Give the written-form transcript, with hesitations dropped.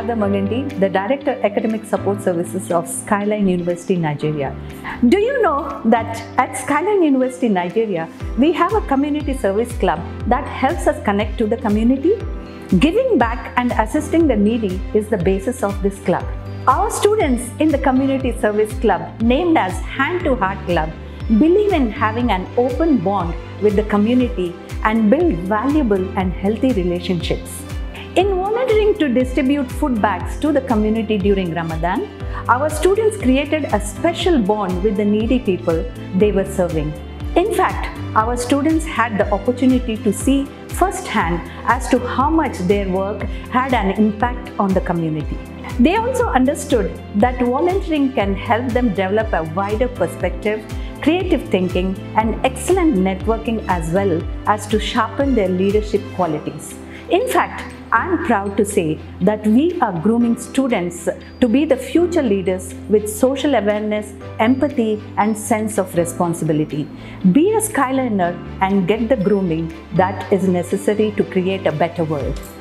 Radha Maganti, the Director Academic Support Services of Skyline University, Nigeria. Do you know that at Skyline University, Nigeria, we have a community service club that helps us connect to the community? Giving back and assisting the needy is the basis of this club. Our students in the community service club, named as Hand to Heart Club, believe in having an open bond with the community and build valuable and healthy relationships. In volunteering to distribute food bags to the community during Ramadan, our students created a special bond with the needy people they were serving. In fact, our students had the opportunity to see firsthand as to how much their work had an impact on the community. They also understood that volunteering can help them develop a wider perspective, creative thinking, and excellent networking, as well as to sharpen their leadership qualities. In fact, I am proud to say that we are grooming students to be the future leaders with social awareness, empathy, and sense of responsibility. Be a Skyliner and get the grooming that is necessary to create a better world.